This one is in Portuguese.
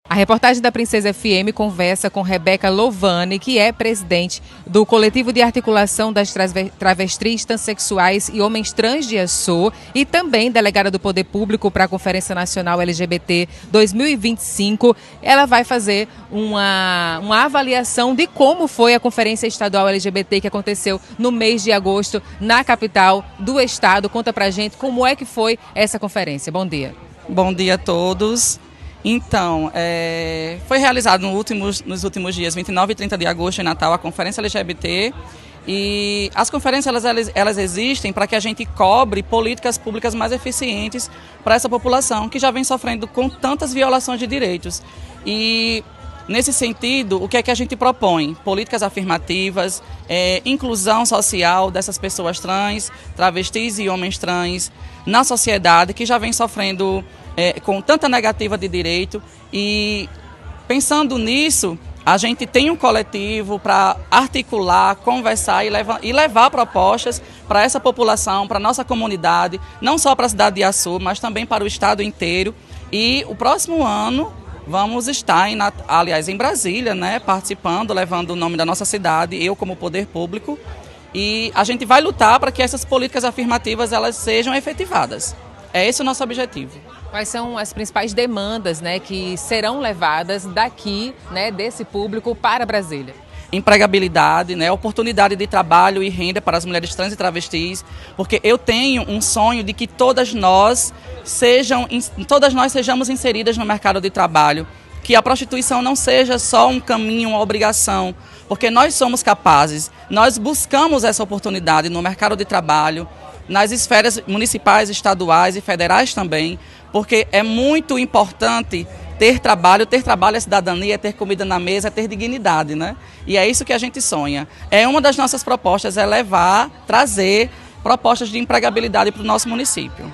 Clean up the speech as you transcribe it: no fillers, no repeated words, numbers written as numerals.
A reportagem da Princesa FM conversa com Rebeca Lovani, que é presidente do Coletivo de Articulação das Travestis, Transsexuais e Homens Trans de Açu e também delegada do Poder Público para a Conferência Nacional LGBT 2025. Ela vai fazer uma avaliação de como foi a Conferência Estadual LGBT que aconteceu no mês de agosto na capital do estado. Conta pra gente como é que foi essa conferência. Bom dia. Bom dia a todos. Então, foi realizado nos últimos dias, 29 e 30 de agosto, em Natal, a Conferência LGBT. E as conferências elas existem para que a gente cobre políticas públicas mais eficientes para essa população que já vem sofrendo com tantas violações de direitos. E, nesse sentido, o que é que a gente propõe? Políticas afirmativas, inclusão social dessas pessoas trans, travestis e homens trans na sociedade que já vem sofrendo com tanta negativa de direito. E pensando nisso, a gente tem um coletivo para articular, conversar e levar propostas para essa população, para a nossa comunidade, não só para a cidade de Açu, mas também para o estado inteiro. E o próximo ano vamos estar, em Brasília, né, participando, levando o nome da nossa cidade, eu como poder público. E a gente vai lutar para que essas políticas afirmativas elas sejam efetivadas. É esse o nosso objetivo. Quais são as principais demandas, né, que serão levadas daqui, né, desse público para Brasília? Empregabilidade, né, oportunidade de trabalho e renda para as mulheres trans e travestis, porque eu tenho um sonho de que todas nós sejamos inseridas no mercado de trabalho, que a prostituição não seja só um caminho, uma obrigação, porque nós somos capazes, nós buscamos essa oportunidade no mercado de trabalho, nas esferas municipais, estaduais e federais também, porque é muito importante ter trabalho é cidadania, é ter comida na mesa, é ter dignidade, né? E é isso que a gente sonha. Uma das nossas propostas é trazer propostas de empregabilidade para o nosso município.